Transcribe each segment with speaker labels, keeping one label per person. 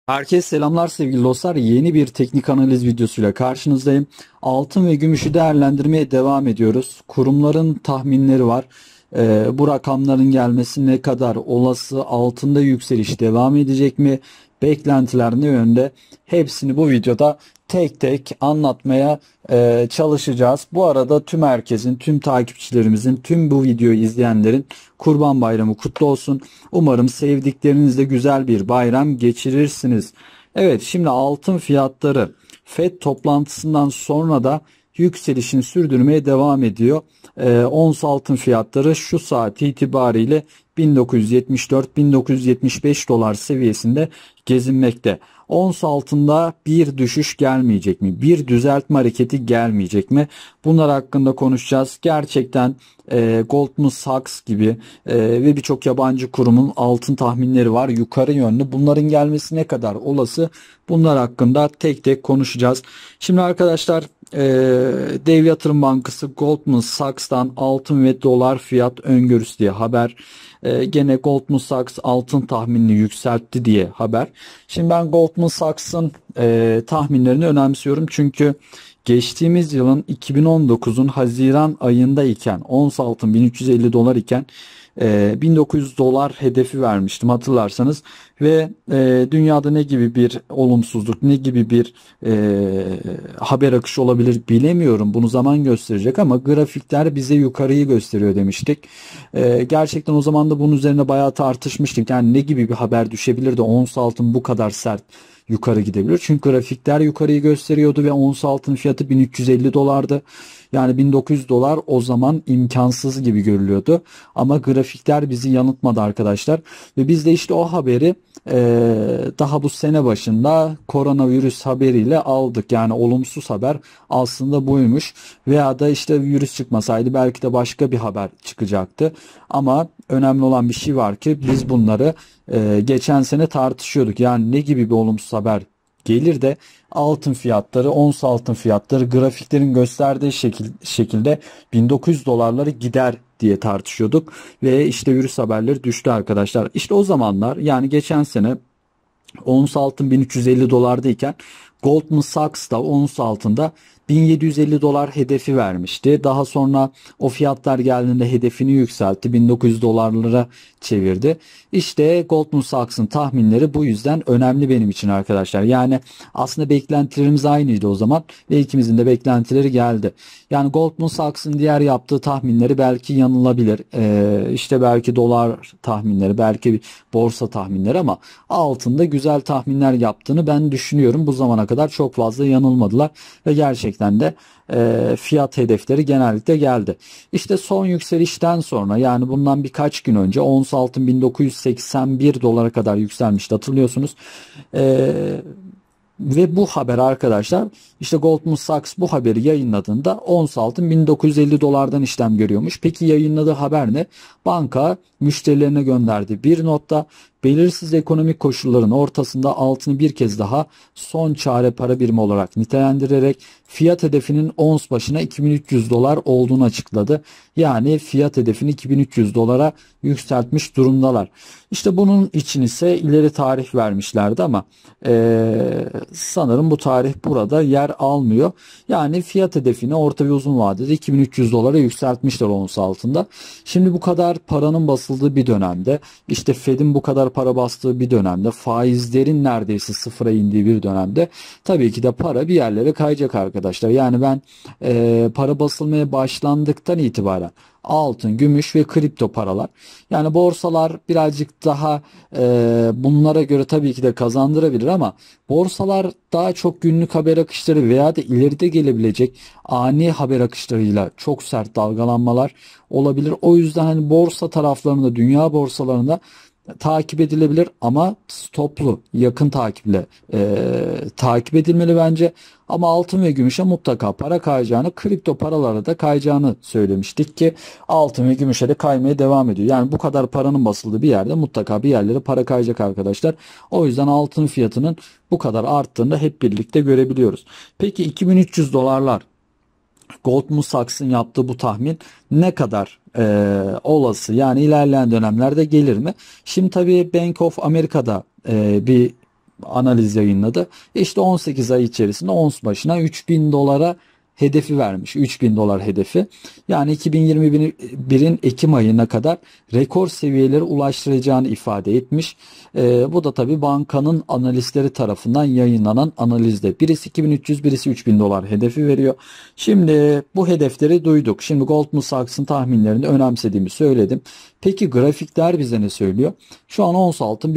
Speaker 1: Herkese selamlar sevgili dostlar. Yeni bir teknik analiz videosuyla karşınızdayım. Altın ve gümüşü değerlendirmeye devam ediyoruz. Kurumların tahminleri var. Bu rakamların gelmesi ne kadar olası, altında yükseliş devam edecek mi? Beklentiler ne yönde? Hepsini bu videoda tek tek anlatmaya çalışacağız. Bu arada tüm herkesin, tüm takipçilerimizin, tüm bu videoyu izleyenlerin Kurban Bayramı kutlu olsun. Umarım sevdiklerinizle güzel bir bayram geçirirsiniz. Evet, şimdi altın fiyatları FED toplantısından sonra da yükselişini sürdürmeye devam ediyor. Ons altın fiyatları şu saat itibariyle 1974-1975 dolar seviyesinde gezinmekte. Ons altında bir düşüş gelmeyecek mi? Bir düzeltme hareketi gelmeyecek mi? Bunlar hakkında konuşacağız. Gerçekten Goldman Sachs gibi ve birçok yabancı kurumun altın tahminleri var yukarı yönlü. Bunların gelmesi ne kadar olası? Bunlar hakkında tek tek konuşacağız. Şimdi arkadaşlar, Dev Yatırım Bankası Goldman Sachs'tan altın ve dolar fiyat öngörüsü diye haber. Gene Goldman Sachs altın tahminini yükseltti diye haber. Şimdi ben Goldman Sachs'ın tahminlerini önemsiyorum. Çünkü geçtiğimiz yılın 2019'un Haziran ayındayken ons altın 1350 dolar iken 1900 dolar hedefi vermiştim hatırlarsanız ve dünyada ne gibi bir olumsuzluk, ne gibi bir haber akışı olabilir bilemiyorum. Bunu zaman gösterecek ama grafikler bize yukarıyı gösteriyor demiştik. Gerçekten o zaman da bunun üzerine bayağı tartışmıştık. Yani ne gibi bir haber düşebilir de ons altın bu kadar sert yukarı gidebilir. Çünkü grafikler yukarıyı gösteriyordu ve ons altın fiyatı 1350 dolardı. Yani 1900 dolar o zaman imkansız gibi görülüyordu. Ama grafikler bizi yanıltmadı arkadaşlar. Ve biz de işte o haberi daha bu sene başında koronavirüs haberiyle aldık. Yani olumsuz haber aslında buymuş. Veya da işte virüs çıkmasaydı belki de başka bir haber çıkacaktı. Ama önemli olan bir şey var ki biz bunları geçen sene tartışıyorduk. Yani ne gibi bir olumsuz haber gelir de altın fiyatları, ons altın fiyatları grafiklerin gösterdiği şekilde 1900 dolarları gider diye tartışıyorduk ve işte virüs haberleri düştü arkadaşlar. İşte o zamanlar, yani geçen sene ons altın 1350 dolardayken Goldman Sachs da ons altında 1750 dolar hedefi vermişti. Daha sonra o fiyatlar geldiğinde hedefini yükseltti. 1900 dolarlara çevirdi. İşte Goldman Sachs'ın tahminleri bu yüzden önemli benim için arkadaşlar. Yani aslında beklentilerimiz aynıydı o zaman ve ikimizin de beklentileri geldi. Yani Goldman Sachs'ın diğer yaptığı tahminleri belki yanılabilir. İşte belki dolar tahminleri, belki borsa tahminleri ama altında güzel tahminler yaptığını ben düşünüyorum. Bu zamana kadar çok fazla yanılmadılar ve gerçekten de fiyat hedefleri genellikle geldi. İşte son yükselişten sonra, yani bundan birkaç gün önce ons altın 1981 dolara kadar yükselmişti hatırlıyorsunuz. Ve bu haber arkadaşlar, işte Goldman Sachs bu haberi yayınladığında ons altın 1950 dolardan işlem görüyormuş. Peki yayınladığı haber ne? Banka müşterilerine gönderdiği bir notta belirsiz ekonomik koşulların ortasında altını bir kez daha son çare para birimi olarak nitelendirerek fiyat hedefinin ons başına 2300 dolar olduğunu açıkladı. Yani fiyat hedefini 2300 dolara yükseltmiş durumdalar. İşte bunun için ise ileri tarih vermişlerdi ama sanırım bu tarih burada yer almıyor. Yani fiyat hedefini orta ve uzun vadede 2300 dolara yükseltmişler ons altında. Şimdi bu kadar paranın basıldığı bir dönemde, işte Fed'in bu kadar para bastığı bir dönemde, faizlerin neredeyse sıfıra indiği bir dönemde tabii ki de para bir yerlere kayacak arkadaşlar. Yani ben para basılmaya başlandıktan itibaren altın, gümüş ve kripto paralar, yani borsalar birazcık daha bunlara göre tabii ki de kazandırabilir ama borsalar daha çok günlük haber akışları veya da ileride gelebilecek ani haber akışlarıyla çok sert dalgalanmalar olabilir. O yüzden hani borsa taraflarında, dünya borsalarında takip edilebilir ama stoplu, yakın takiple takip edilmeli bence. Ama altın ve gümüşe mutlaka para kayacağını, kripto paralara da kayacağını söylemiştik ki altın ve gümüşe de kaymaya devam ediyor. Yani bu kadar paranın basıldığı bir yerde mutlaka bir yerlere para kayacak arkadaşlar. O yüzden altın fiyatının bu kadar arttığını hep birlikte görebiliyoruz. Peki 2300 dolarlar, Goldman Sachs'ın yaptığı bu tahmin ne kadar olası? Yani ilerleyen dönemlerde gelir mi? Şimdi tabii Bank of America'da bir analiz yayınladı. İşte 18 ay içerisinde ons başına 3000 dolara hedefi vermiş. 3000 dolar hedefi. Yani 2021'in Ekim ayına kadar rekor seviyelere ulaştıracağını ifade etmiş. Bu da tabii bankanın analistleri tarafından yayınlanan analizde. Birisi 2300, birisi 3000 dolar hedefi veriyor. Şimdi bu hedefleri duyduk. Şimdi Goldman Sachs'ın tahminlerini önemsediğimi söyledim. Peki grafikler bize ne söylüyor? Şu an ons altın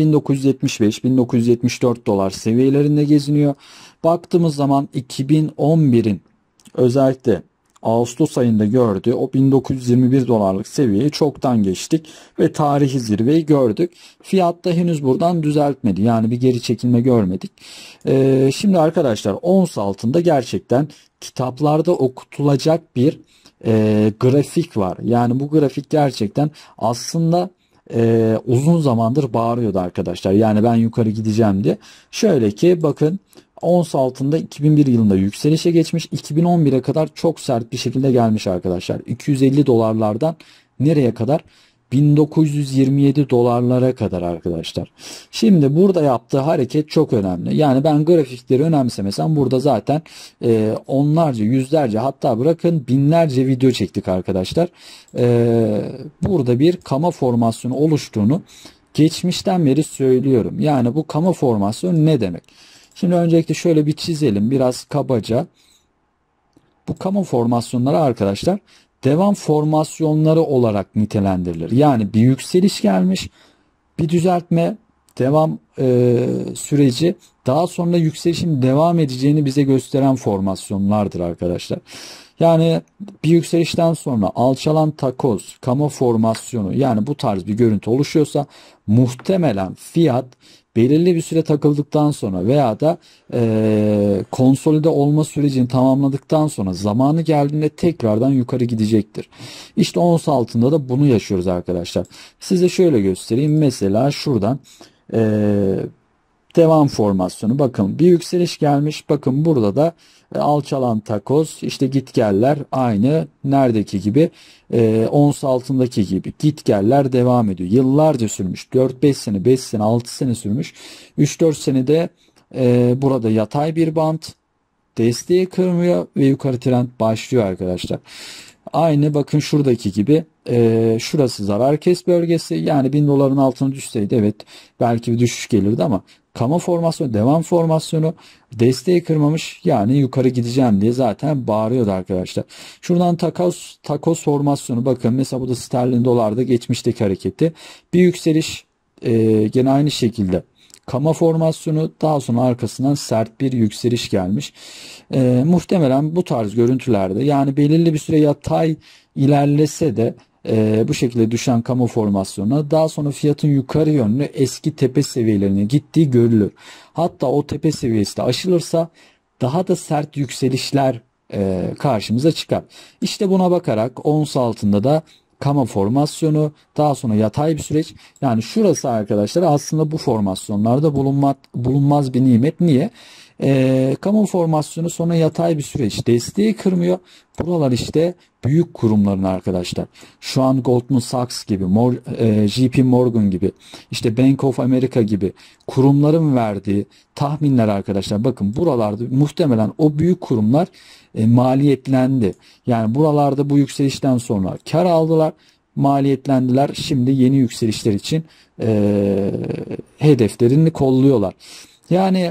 Speaker 1: 1975-1974 dolar seviyelerinde geziniyor. Baktığımız zaman 2011'in özellikle Ağustos ayında gördüğü o 1921 dolarlık seviyeyi çoktan geçtik ve tarihi zirveyi gördük. Fiyat da henüz buradan düzeltmedi. Yani bir geri çekilme görmedik. Şimdi arkadaşlar ons altında gerçekten kitaplarda okutulacak bir grafik var. Yani bu grafik gerçekten aslında uzun zamandır bağırıyordu arkadaşlar. Yani ben yukarı gideceğim diye. Şöyle ki bakın, ons altında 2001 yılında yükselişe geçmiş. 2011'e kadar çok sert bir şekilde gelmiş arkadaşlar. 250 dolarlardan nereye kadar? 1927 dolarlara kadar arkadaşlar. Şimdi burada yaptığı hareket çok önemli. Yani ben grafikleri önemsemesem burada zaten onlarca, yüzlerce, hatta bırakın binlerce video çektik arkadaşlar. Burada bir kama formasyonu oluştuğunu geçmişten beri söylüyorum. Yani bu kama formasyonu ne demek? Şimdi öncelikle şöyle bir çizelim biraz kabaca. Bu kama formasyonları arkadaşlar devam formasyonları olarak nitelendirilir. Yani bir yükseliş gelmiş, bir düzeltme, devam süreci, daha sonra yükselişin devam edeceğini bize gösteren formasyonlardır arkadaşlar. Yani bir yükselişten sonra alçalan takoz, kama formasyonu, yani bu tarz bir görüntü oluşuyorsa muhtemelen fiyat belirli bir süre takıldıktan sonra veya da konsolide olma sürecini tamamladıktan sonra zamanı geldiğinde tekrardan yukarı gidecektir. İşte ons altında da bunu yaşıyoruz arkadaşlar. Size şöyle göstereyim. Mesela şuradan devam formasyonu. Bakın bir yükseliş gelmiş. Bakın burada da alçalan takoz, işte gitgeller aynı neredeki gibi, ons altındaki gibi gitgeller devam ediyor. Yıllarca sürmüş. 4-5 sene, 5 sene, 6 sene sürmüş. 3-4 senede burada yatay bir bant, desteği kırmıyor ve yukarı trend başlıyor arkadaşlar. Aynı bakın şuradaki gibi, şurası zarar kes bölgesi. Yani 1000 doların altına düşseydi evet belki bir düşüş gelirdi ama kama formasyonu, devam formasyonu, desteği kırmamış, yani yukarı gideceğim diye zaten bağırıyordu arkadaşlar. Şuradan takoz formasyonu, bakın mesela bu da sterlin dolarda geçmişteki hareketi. Bir yükseliş, gene aynı şekilde kama formasyonu, daha sonra arkasından sert bir yükseliş gelmiş. Muhtemelen bu tarz görüntülerde, yani belirli bir süre yatay ilerlese de bu şekilde düşen kama formasyonuna daha sonra fiyatın yukarı yönlü eski tepe seviyelerine gittiği görülür. Hatta o tepe seviyesi de aşılırsa daha da sert yükselişler karşımıza çıkar. İşte buna bakarak ons altında da kama formasyonu, daha sonra yatay bir süreç. Yani şurası arkadaşlar aslında bu formasyonlarda bulunmaz bir nimet. Niye? Kama formasyonu, sonra yatay bir süreç, desteği kırmıyor. Buralar işte büyük kurumların arkadaşlar. Şu an Goldman Sachs gibi, JP Morgan gibi, işte Bank of America gibi kurumların verdiği tahminler arkadaşlar. Bakın buralarda muhtemelen o büyük kurumlar maliyetlendi. Yani buralarda bu yükselişten sonra kar aldılar, maliyetlendiler. Şimdi yeni yükselişler için hedeflerini kolluyorlar. Yani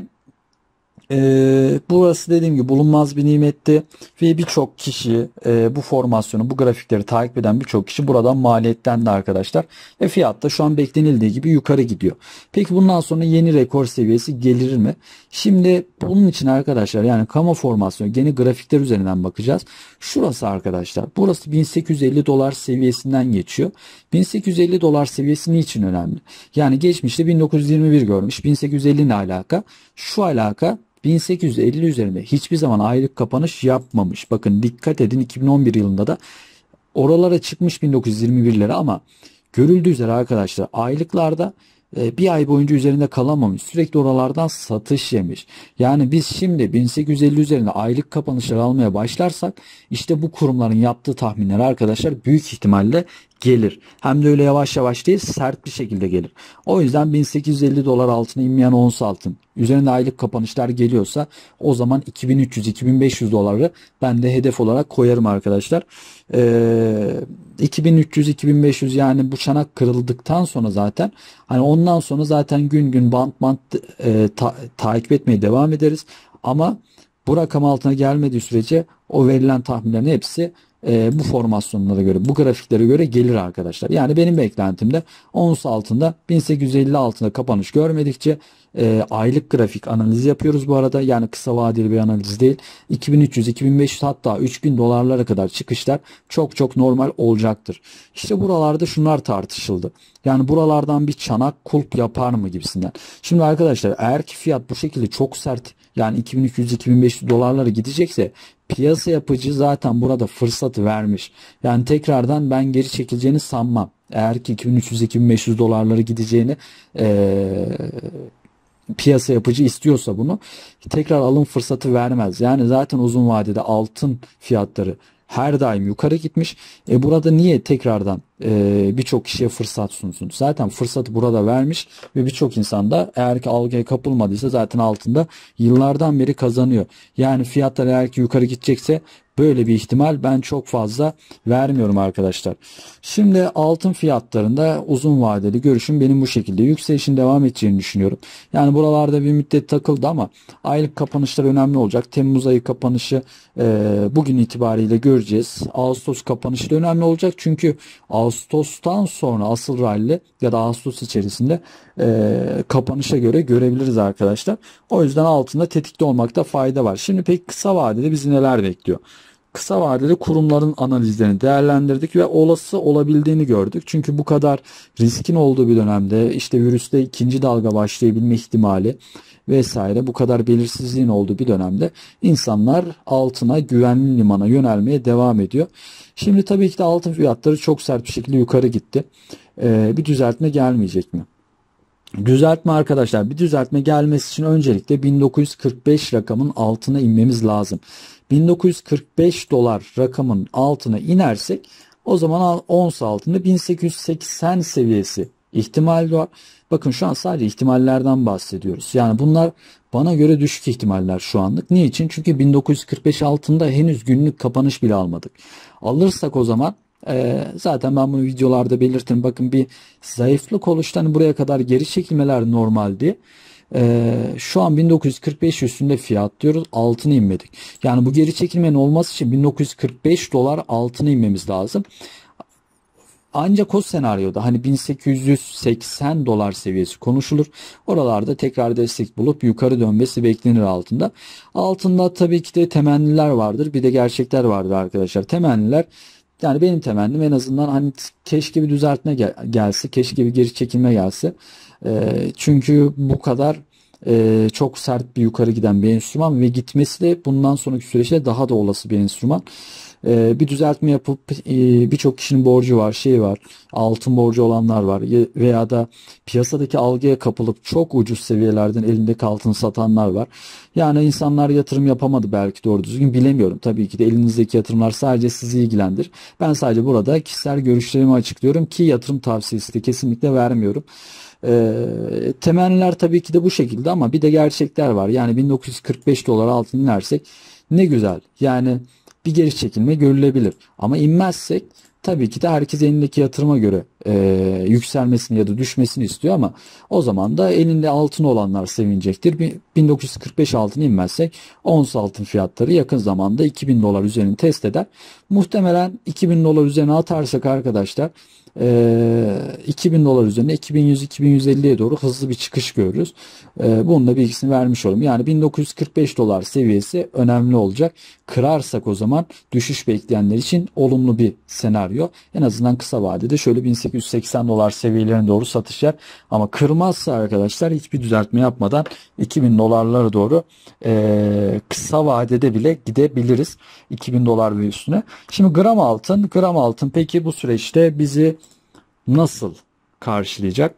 Speaker 1: burası dediğim gibi bulunmaz bir nimetti ve birçok kişi bu formasyonu, bu grafikleri takip eden birçok kişi buradan maliyetlendi arkadaşlar. Ve fiyat da şu an beklenildiği gibi yukarı gidiyor. Peki bundan sonra yeni rekor seviyesi gelir mi? Şimdi bunun için arkadaşlar, yani kama formasyonu, gene grafikler üzerinden bakacağız. Şurası arkadaşlar, burası 1850 dolar seviyesinden geçiyor. 1850 dolar seviyesi niçin önemli? Yani geçmişte 1921 görmüş. 1850 ne alaka? Şu alaka, 1850 üzerinde hiçbir zaman aylık kapanış yapmamış. Bakın dikkat edin, 2011 yılında da oralara çıkmış 1921'lere ama görüldüğü üzere arkadaşlar aylıklarda bir ay boyunca üzerinde kalamamış. Sürekli oralardan satış yemiş. Yani biz şimdi 1850 üzerinde aylık kapanışlar almaya başlarsak işte bu kurumların yaptığı tahminler arkadaşlar büyük ihtimalle gelir. Hem de öyle yavaş yavaş değil, sert bir şekilde gelir. O yüzden 1850 dolar altına inmeyen ons altın üzerinde aylık kapanışlar geliyorsa o zaman 2300-2500 doları ben de hedef olarak koyarım arkadaşlar. 2300-2500 yani bu çanak kırıldıktan sonra zaten hani ondan sonra zaten gün gün bant takip etmeye devam ederiz. Ama bu rakam altına gelmediği sürece o verilen tahminlerin hepsi bu formasyonlara göre, bu grafiklere göre gelir arkadaşlar. Yani benim beklentimde ons altında 1850 altında kapanış görmedikçe aylık grafik analizi yapıyoruz bu arada. Yani kısa vadeli bir analiz değil. 2300, 2500 hatta 3000 dolarlara kadar çıkışlar çok çok normal olacaktır. İşte buralarda şunlar tartışıldı. Yani buralardan bir çanak kulp yapar mı gibisinden. Şimdi arkadaşlar eğer ki fiyat bu şekilde çok sert yani 2300-2500 dolarlara gidecekse piyasa yapıcı zaten burada fırsatı vermiş. Yani tekrardan ben geri çekileceğini sanmam. Eğer ki 2300-2500 dolarları gideceğini piyasa yapıcı istiyorsa bunu tekrar alım fırsatı vermez. Yani zaten uzun vadede altın fiyatları her daim yukarı gitmiş. Burada niye tekrardan birçok kişiye fırsat sunsun? Zaten fırsatı burada vermiş ve birçok insan da eğer ki algıya kapılmadıysa zaten altında yıllardan beri kazanıyor. Yani fiyatlar eğer ki yukarı gidecekse böyle bir ihtimal ben çok fazla vermiyorum arkadaşlar. Şimdi altın fiyatlarında uzun vadeli görüşüm benim bu şekilde. Yükselişin devam edeceğini düşünüyorum. Yani buralarda bir müddet takıldı ama aylık kapanışlar önemli olacak. Temmuz ayı kapanışı bugün itibariyle göreceğiz. Ağustos kapanışı da önemli olacak. Çünkü Ağustos'tan sonra asıl rally ya da Ağustos içerisinde kapanışa göre görebiliriz arkadaşlar. O yüzden altında tetikte olmakta fayda var. Şimdi peki kısa vadede bizi neler bekliyor? Kısa vadede kurumların analizlerini değerlendirdik ve olası olabildiğini gördük. Çünkü bu kadar riskin olduğu bir dönemde işte virüste ikinci dalga başlayabilme ihtimali vesaire bu kadar belirsizliğin olduğu bir dönemde insanlar altına güvenli limana yönelmeye devam ediyor. Şimdi tabii ki de altın fiyatları çok sert bir şekilde yukarı gitti. Bir düzeltme gelmeyecek mi? Düzeltme arkadaşlar bir düzeltme gelmesi için öncelikle 1945 rakamın altına inmemiz lazım. 1945 dolar rakamın altına inersek o zaman ons altında 1880 seviyesi ihtimal var. Bakın şu an sadece ihtimallerden bahsediyoruz. Yani bunlar bana göre düşük ihtimaller şu anlık. Niçin? Çünkü 1945 altında henüz günlük kapanış bile almadık. Alırsak o zaman zaten ben bunu videolarda belirtirim. Bakın bir zayıflık oluştu. Hani buraya kadar geri çekilmeler normaldi. Şu an 1945 üstünde fiyat diyoruz. Altına inmedik. Yani bu geri çekilmenin olması için 1945 dolar altına inmemiz lazım. Ancak o senaryoda hani 1880 dolar seviyesi konuşulur. Oralarda tekrar destek bulup yukarı dönmesi beklenir altında. Altında tabii ki de temenniler vardır. Bir de gerçekler vardır arkadaşlar. Temenniler yani benim temennim en azından hani keşke bir düzeltme gelse. Keşke bir geri çekilme gelse. Çünkü bu kadar çok sert bir yukarı giden bir enstrüman ve gitmesi de bundan sonraki süreçte daha da olası bir enstrüman. Bir düzeltme yapıp birçok kişinin borcu var, şey var, altın borcu olanlar var veya da piyasadaki algıya kapılıp çok ucuz seviyelerden elindeki altını satanlar var. Yani insanlar yatırım yapamadı belki doğru düzgün bilemiyorum. Tabii ki de elinizdeki yatırımlar sadece sizi ilgilendir. Ben sadece burada kişisel görüşlerimi açıklıyorum ki yatırım tavsiyesi de kesinlikle vermiyorum. Temenniler tabii ki de bu şekilde ama bir de gerçekler var. Yani 1945 dolar altın inersek ne güzel. Yani bir geri çekilme görülebilir. Ama inmezsek tabii ki de herkes elindeki yatırıma göre yükselmesini ya da düşmesini istiyor ama o zaman da elinde altın olanlar sevinecektir. 1945 altın inmezsek ons altın fiyatları yakın zamanda 2000 dolar üzerini test eder. Muhtemelen 2000 dolar üzerine atarsak arkadaşlar 2000 dolar üzerine 2100-2150'ye doğru hızlı bir çıkış görürüz. Bunun da bilgisini vermiş olalım. Yani 1945 dolar seviyesi önemli olacak. Kırarsak o zaman düşüş bekleyenler için olumlu bir senaryo. En azından kısa vadede şöyle 1880 dolar seviyelerine doğru satış yer. Ama kırmazsa arkadaşlar hiçbir düzeltme yapmadan 2000 dolarlara doğru kısa vadede bile gidebiliriz. 2000 dolar ve üstüne. Şimdi gram altın peki bu süreçte bizi nasıl karşılayacak?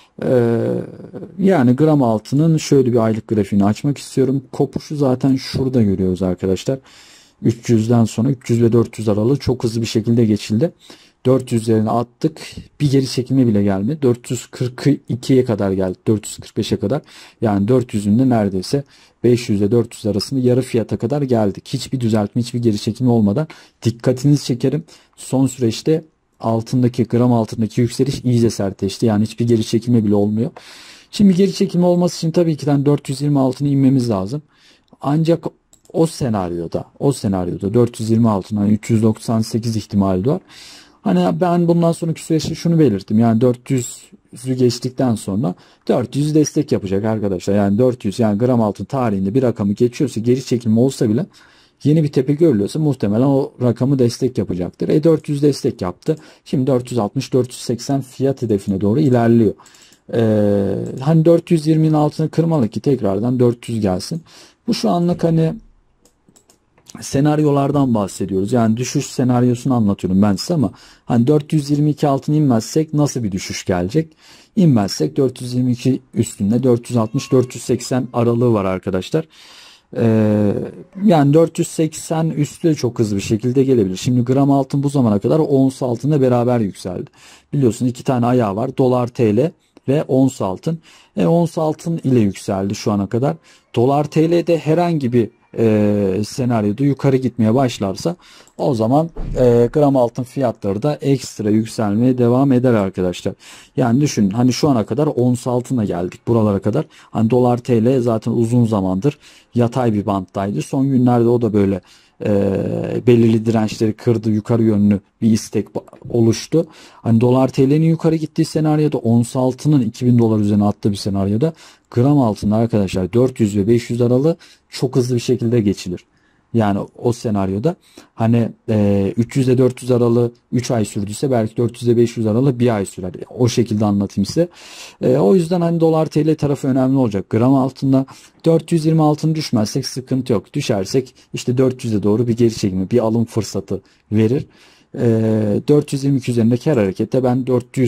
Speaker 1: Yani gram altının şöyle bir aylık grafiğini açmak istiyorum. Kopuşu zaten şurada görüyoruz arkadaşlar. 300'den sonra 300 ve 400 aralığı çok hızlı bir şekilde geçildi. 400'lerini attık. Bir geri çekilme bile gelmedi. 442'ye kadar geldi. 445'e kadar. Yani 400'ün de neredeyse 500 ile 400 arasında yarı fiyata kadar geldik. Hiçbir düzeltme, hiçbir geri çekilme olmadan. Dikkatinizi çekerim. Son süreçte gram altındaki yükseliş iyice sertleşti. Yani hiçbir geri çekilme bile olmuyor. Şimdi geri çekilme olması için tabii ki 420 altına inmemiz lazım. Ancak o senaryoda 420 altına 398 ihtimali var. Hani ben bundan sonraki süreçte şunu belirttim. Yani 400'ü geçtikten sonra 400 destek yapacak arkadaşlar. Yani 400, yani gram altın tarihinde bir rakamı geçiyorsa, geri çekilme olsa bile yeni bir tepe görülüyorsa muhtemelen o rakamı destek yapacaktır. 400 destek yaptı. Şimdi 460-480 fiyat hedefine doğru ilerliyor. Hani 420'nin altını kırmalı ki tekrardan 400 gelsin. Bu şu anlık hani senaryolardan bahsediyoruz. Yani düşüş senaryosunu anlatıyorum ben size ama hani 422 altına inmezsek nasıl bir düşüş gelecek? İnmezsek 422 üstünde 460-480 aralığı var arkadaşlar. Yani 480 üstü çok hızlı bir şekilde gelebilir. Şimdi gram altın bu zamana kadar ons altında beraber yükseldi. Biliyorsun iki tane ayağı var. Dolar TL ve ons altın. Ons altın ile yükseldi şu ana kadar. Dolar TL'de herhangi bir senaryoda yukarı gitmeye başlarsa o zaman gram altın fiyatları da ekstra yükselmeye devam eder arkadaşlar. Yani düşünün, hani şu ana kadar ons altına geldik buralara kadar. Hani dolar TL zaten uzun zamandır yatay bir banttaydı. Son günlerde o da böyle belirli dirençleri kırdı, yukarı yönlü bir istek oluştu. Hani dolar TL'nin yukarı gittiği senaryoda, ons altının 2000 dolar üzerine attığı bir senaryoda gram altında arkadaşlar 400 ve 500 aralığı çok hızlı bir şekilde geçilir. Yani o senaryoda hani 300 ile 400 aralığı 3 ay sürdüyse belki 400 ile 500 aralığı 1 ay sürer. O şekilde anlatayım size. O yüzden hani dolar TL tarafı önemli olacak. Gram altında 420 altın düşmezsek sıkıntı yok. Düşersek işte 400'e doğru bir geri çekilme, bir alım fırsatı verir. 422 üzerindeki her harekette ben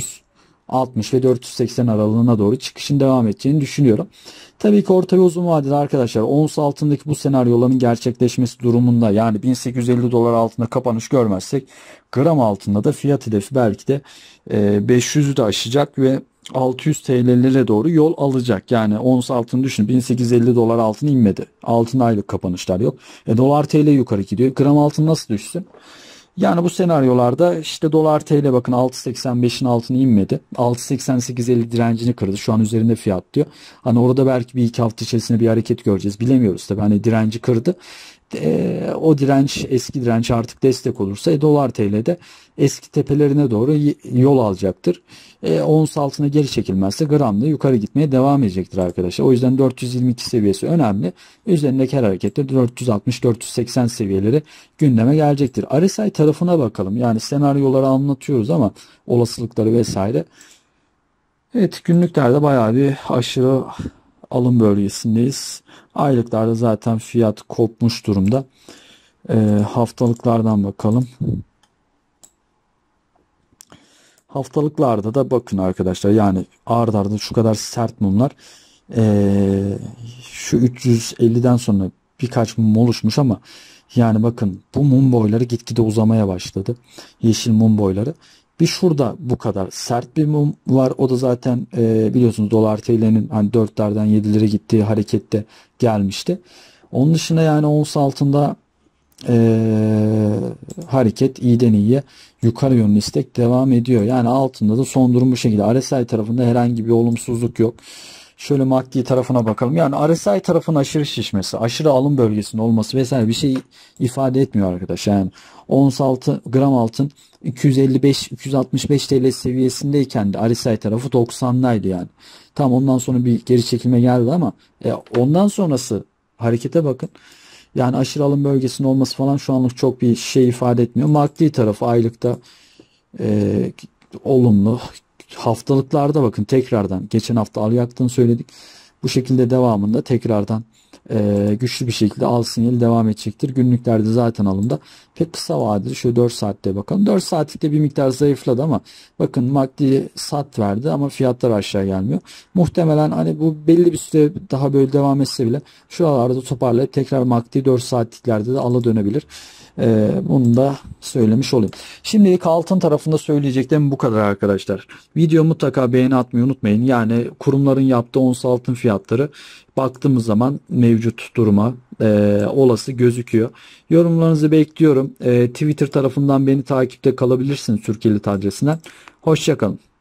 Speaker 1: 460 ve 480 aralığına doğru çıkışın devam edeceğini düşünüyorum. Tabii ki orta ve uzun vadede arkadaşlar ons altındaki bu senaryoların gerçekleşmesi durumunda, yani 1850 dolar altında kapanış görmezsek gram altında da fiyat hedefi belki de 500'ü de aşacak ve 600 TL'lere doğru yol alacak. Yani ons altını düşün, 1850 dolar altın inmedi. Altında aylık kapanışlar yok. Dolar TL yukarı gidiyor. Gram altın nasıl düşsün? Yani bu senaryolarda işte dolar TL bakın 6.85'in altına inmedi. 6.88.50 direncini kırdı. Şu an üzerinde fiyat diyor. Hani orada belki bir iki hafta içerisinde bir hareket göreceğiz. Bilemiyoruz tabii. Hani direnci kırdı. O direnç, eski direnç artık destek olursa dolar TL'de eski tepelerine doğru yol alacaktır. Ons altına geri çekilmezse gramda yukarı gitmeye devam edecektir arkadaşlar. O yüzden 422 seviyesi önemli. Üzerindeki her harekette 460-480 seviyeleri gündeme gelecektir. RSI tarafına bakalım. Yani senaryoları anlatıyoruz ama olasılıkları vesaire. Evet, günlüklerde bayağı bir aşırı alım bölgesindeyiz. Aylıklarda zaten fiyat kopmuş durumda. Haftalıklardan bakalım. Haftalıklarda da bakın arkadaşlar, yani ard arda şu kadar sert mumlar, şu 350'den sonra birkaç mum oluşmuş ama yani bakın bu mum boyları gitgide uzamaya başladı. Yeşil mum boyları. Bir şurada bu kadar sert bir mum var. O da zaten biliyorsunuz dolar TL'nin hani 4'lerden 7'lere gittiği harekette gelmişti. Onun dışında yani ons altında hareket iyiden iyiye yukarı yönlü istek devam ediyor. Yani altında da son durum bu şekilde. RSI tarafında herhangi bir olumsuzluk yok. Şöyle MACD tarafına bakalım. Yani RSI tarafının aşırı şişmesi, aşırı alım bölgesinin olması vesaire bir şey ifade etmiyor arkadaş. Yani ons altın, gram altın 255-265 TL seviyesindeyken de RSI tarafı 90'daydı yani. Tam ondan sonra bir geri çekilme geldi ama ondan sonrası harekete bakın. Yani aşırı alım bölgesinin olması falan şu anlık çok bir şey ifade etmiyor. MACD tarafı aylıkta olumlu. Haftalıklarda bakın tekrardan geçen hafta al yaktığını söyledik. Bu şekilde devamında tekrardan güçlü bir şekilde al sinyali devam edecektir. Günlüklerde zaten alımda. Pek kısa vadeli şöyle 4 saatte bakalım. 4 saatlikte bir miktar zayıfladı ama bakın MACD sat verdi ama fiyatlar aşağı gelmiyor. Muhtemelen hani bu belli bir süre daha böyle devam etse bile şuralarda toparlayıp tekrar MACD 4 saatliklerde de ala dönebilir. Bunu da söylemiş olayım. Şimdilik altın tarafında söyleyeceklerim bu kadar arkadaşlar. Video mutlaka beğeni atmayı unutmayın. Yani kurumların yaptığı ons altın fiyatları baktığımız zaman mevcut duruma olası gözüküyor. Yorumlarınızı bekliyorum. Twitter tarafından beni takipte kalabilirsiniz Türkiye'li adresinden. Hoşça kalın.